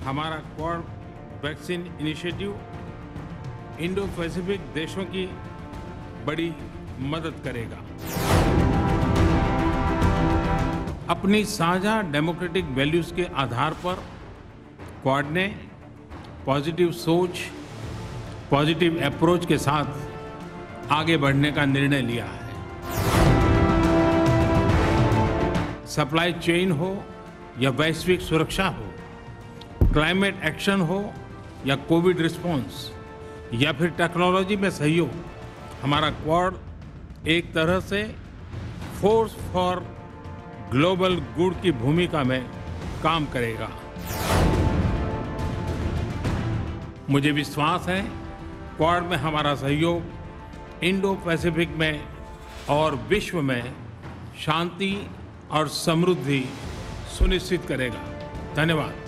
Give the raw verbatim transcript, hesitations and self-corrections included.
हमारा Quad vaccine initiative Indo Pacific देशों की बड़ी मदद करेगा। अपनी साझा डेमोक्रेटिक वैल्यूज के आधार पर क्वाड ने पॉजिटिव सोच, पॉजिटिव अप्रोच के साथ आगे बढ़ने का निर्णय लिया है। सप्लाई चेन हो या वैश्विक सुरक्षा हो, क्लाइमेट एक्शन हो या कोविड रिस्पांस या फिर टेक्नोलॉजी में सहयोग, हमारा क्वाड एक तरह से फोर्स फॉर ग्लोबल गुड की भूमिका में काम करेगा। मुझे विश्वास है क्वाड में हमारा सहयोग इंडो पैसिफिक में और विश्व में शांति और समृद्धि सुनिश्चित करेगा। धन्यवाद।